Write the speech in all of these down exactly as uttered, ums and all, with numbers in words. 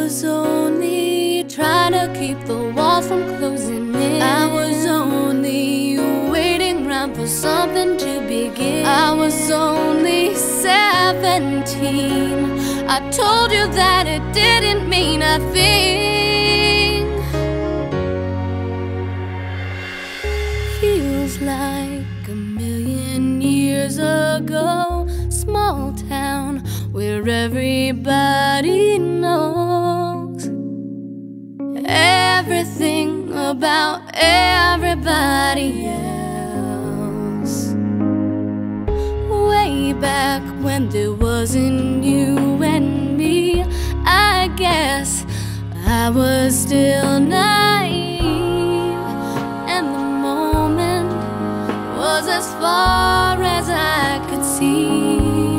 was only trying to keep the walls from closing in. I was only waiting around for something to begin. I was only seventeen. I told you that it didn't mean a thing. Feels like a million years ago. Small town where everybody knows everything about everybody else. Way back when there wasn't you and me, I guess I was still naive, and the moment was as far as I could see.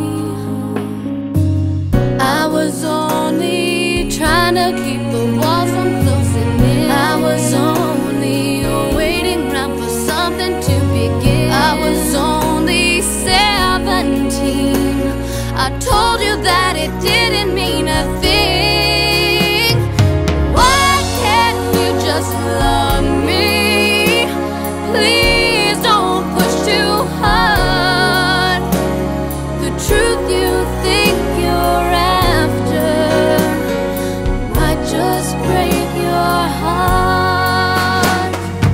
I was only trying to keep the walls from closing in. I was only waiting around for something to begin. I was only seventeen. I told you that it didn't mean a thing. Why can't you just love me? Please don't push too hard. The truth you think you're after might just break your heart.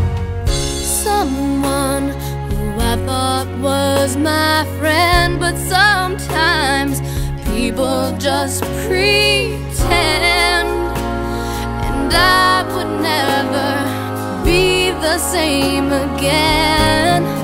Someone who I thought was my friend, but sometimes people just pretend, and I would never be the same again.